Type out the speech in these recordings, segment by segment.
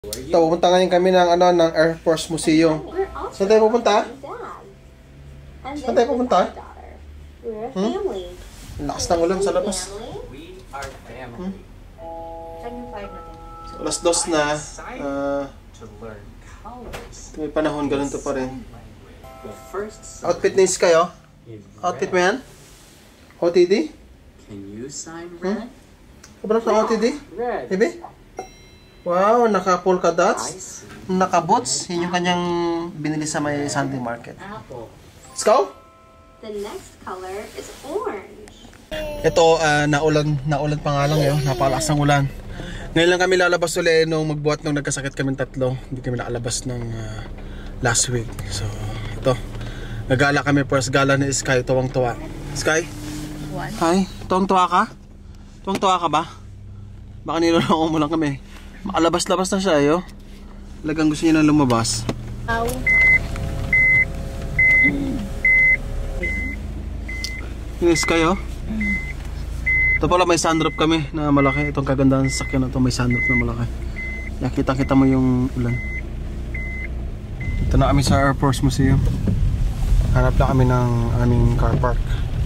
Ito, pupunta ngayon kami ng, ng Air Force Museum. Saan tayo pupunta? Saan tayo pupunta? Lakas ng ulan sa labas. Alas 2 na. May panahon, ganun to pa rin. Outfit ni Sky, oh. Outfit mo yan? OTD? Sobrang sa OTD? Baby? Wow, naka polka dots. Naka boots. Yun yung kanyang binili sa may Sunday market. Scout? The next color is orange. Ito, naulan pa nga lang yun. Napakalakas ng ulan. Ngayon lang kami lalabas ulit nung magbuhat nung nagkasakit kami tatlo. Hindi kami nakalabas ng last week. So, ito. Nagala kami first gala ni Sky. Tuwang-tuwa. Sky? What? Hi. Tuwang-tuwa ka? Tuwang-tuwa ka ba? Baka niloloko mo lang kami. Makalabas-labas na siya, yo. Talagang gusto niya nang lumabas. Ow. Yung Sky, oh. Ito pala may sunroof kami na malaki. Itong kagandahan sa sakyan na ito, may sunroof na malaki. Nakita-kita mo yung ulan. Ito na kami sa Air Force Museum. Hanap lang kami ng aming car park.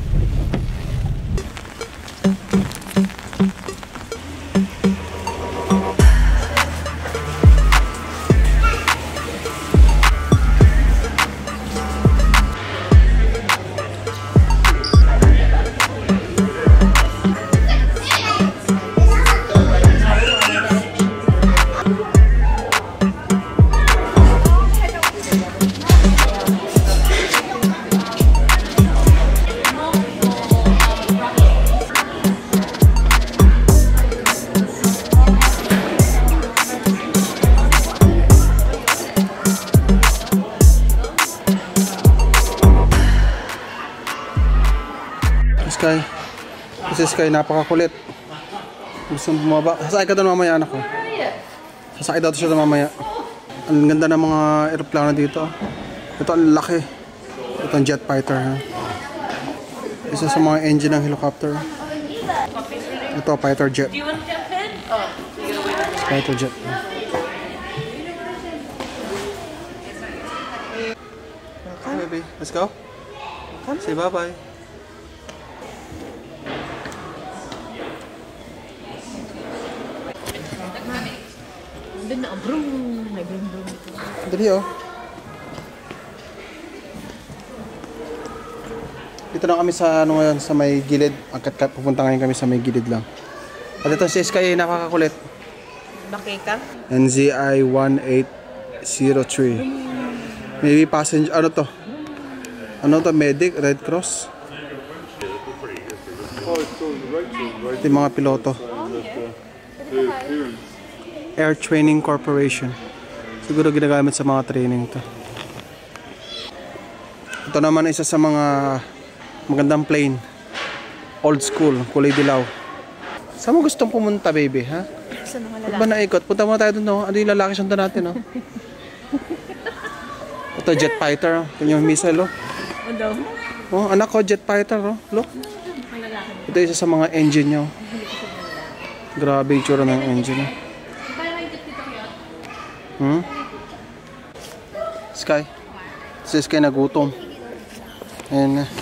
Sky. Kasi Sky napakakulit. Gusto bumaba. Sasakay ka doon mamaya, anak ko. Sasakay daw siya doon mamaya. Ang ganda ng mga aeroplano dito. Ito ang laki. Ito ang jet fighter. Ha? Isa sa mga engine ng helicopter. Ito fighter jet. Fighter jet. Okay, baby. Let's go. Say bye-bye. Doon na, brum. May brum. Dali, oh. Dito na kami sa ano ngayon, sa may gilid. Agkat pupunta ngayon kami sa may gilid lang. At ito si Sky ay nakakakulit. Bakeka? NZI 1803. Maybe passenger, ano to? Ano to? Medic? Red Cross? Ito yung mga piloto. Air Training Corporation. Siguro ginagamit sa mga training to. Ito naman isa sa mga magandang plane. Old school, kulay dilaw. Saan mo gustong pumunta, baby, ha? Saan mga lalaki? Ba naikot? Punta muna tayo doon, no? Ano yung lalaki sundan natin, no? Ito, jet fighter, oh. Ito yung missile, oh. Oh, anak ko, jet fighter, oh. Look. Ito isa sa mga engine nyo. Grabe yung tsura ng engine, oh. Sky. Si Sky nagutom. Ayan na.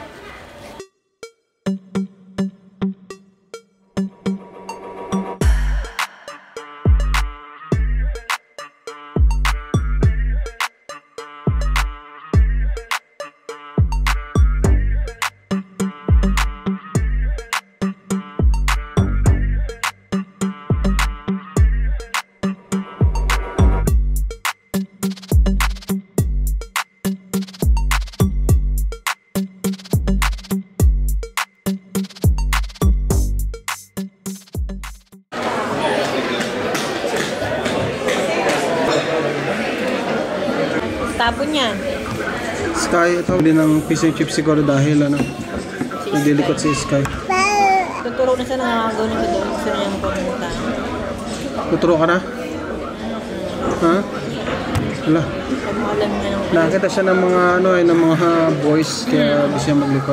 Tapon yan. Sky, ito din ng fish and chips siguro dahil ano, nagdilikot si Sky. Tuturo na siya na gawin nito doon. Gusto na niya pumunta. Tuturo ka na? Ha? Wala. Nakita siya ng mga ano ng mga boys kaya gusto siya maglikot.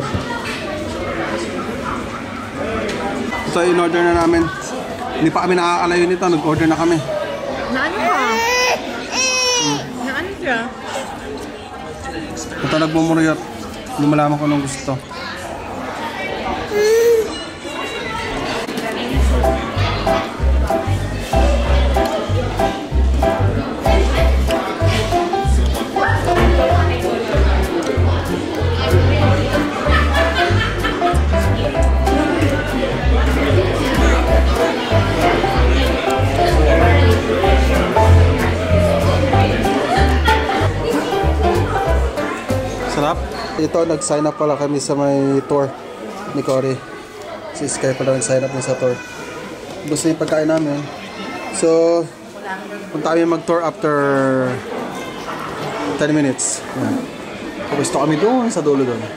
Ito in-order na namin. Hindi pa kami nakakalayo nito, nag-order na kami. Naano ka? Naano siya? Ito nagmumuriyot. Hindi malaman ko anong gusto. Sarap. Ito, nag-sign up pala kami sa may tour ni Cory. Si Sky pala nag-sign up sa tour. Gusto yung pagkain namin. So, punta kami mag-tour after 10 minutes. Yan. Gusto kami doon sa dulo doon.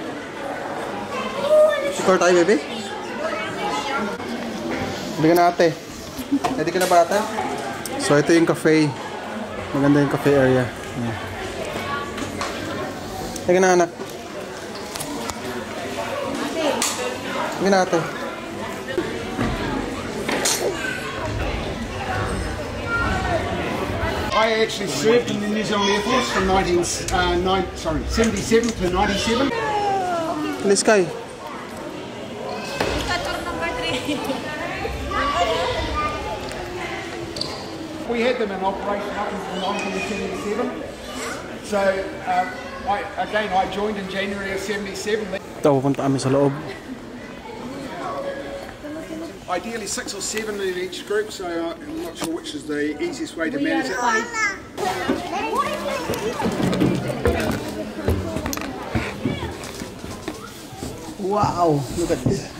Tour tayo, baby? Hindi ka na ate. Ready ka na ba ate? So, ito yung cafe. Maganda yung cafe area. Yan. Sige na anak. Sige na ate. I actually served in the New Zealand Air Force from 77 to 97. Please Sky. We had them in operation up until 1977. So I joined in January of 77. Ito, pupunta kami sa loob. Ideally 6 or 7 in each group, so I'm not sure which is the easiest way to manage it. Wow, look at this.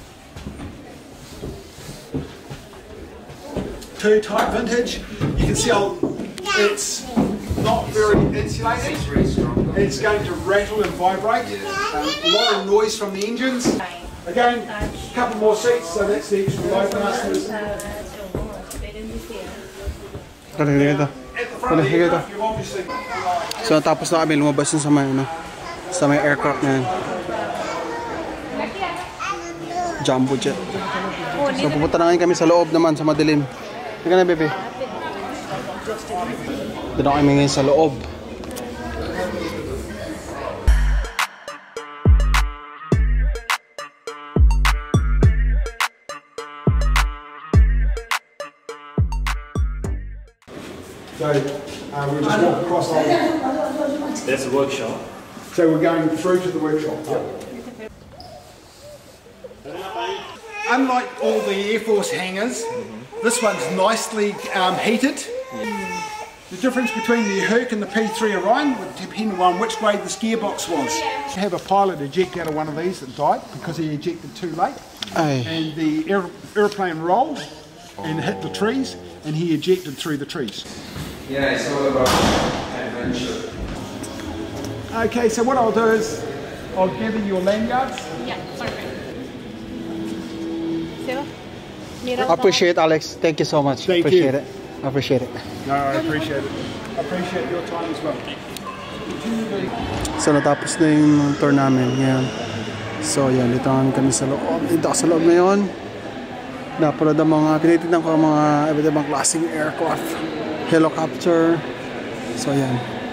Two type vintage. You can see it's not very insulated. It's going to rattle and vibrate. A lot of noise from the engines. Again, a couple more seats, so that's the extra load masters. At the front of the aircraft, you obviously... So tapos na kami lumabas sa may sa may aircraft na yan. Jumbo jet. So pupunta na ngayon kami sa loob naman sa madilim. Sige na bebe. Doon kami ngayon sa loob. So we'll just walk across the... That's a workshop. So we're going through to the workshop. Unlike all the Air Force hangars, this one's nicely heated. The difference between the Herc and the P3 Orion would depend on which grade this gearbox was. To have a pilot eject out of one of these that died because he ejected too late. And the aeroplane rolled and hit the trees and he ejected through the trees. Yeah, it's all about adventure. Okay, so what I'll do is I'll gather your lanyards. Yeah, perfect. Appreciate Alex. Thank you so much. Thank appreciate you. it. Appreciate it. No, I appreciate it. I appreciate your time as well. So natapos na yung tour namin ngayon. So yan, dito kami sa loob. Dito sa loob ngayon. Napanood ang mga, tinitignan ko ang mga iba't ibang klaseng aircraft. Helicopter. So yan.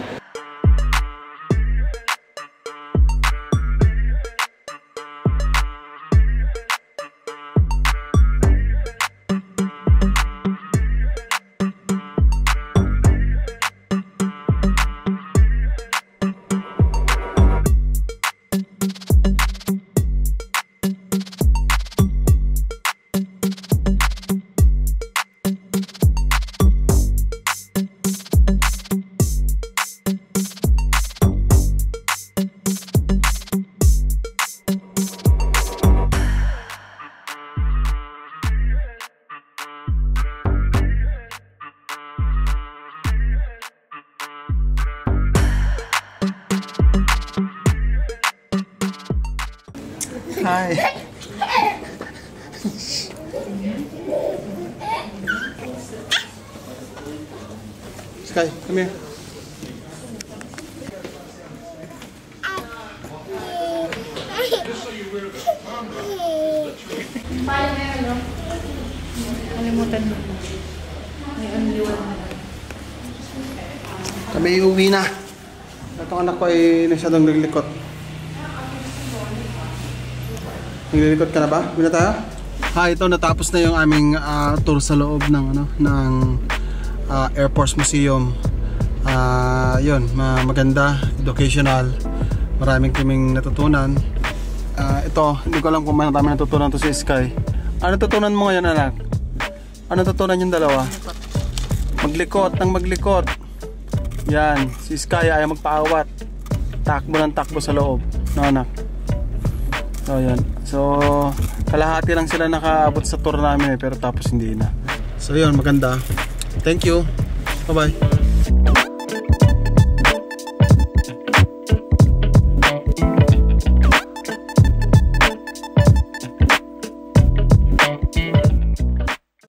Hi. Sky, come here. Kalimutan mo. May only one. May uwi na. Itong anak ko ay masyadong naglikot. Naglilikot ka na ba? Uwi na tayo? Ito natapos na yung aming tour sa loob ng Air Force Museum. Yun, maganda, educational. Maraming kaming natutunan. Ito, hindi ko alam kung marami natutunan to si Sky. Ano natutunan mo ngayon, anak? Ano natutunan yung dalawa? Maglikot ng maglikot. Yan, si Sky ayaw magpaawat. Takbo ng takbo sa loob. No, anak? So, yan. So, kalahati lang sila nakaabot sa tour namin pero tapos hindi na. So, yun, maganda. Thank you. Bye-bye.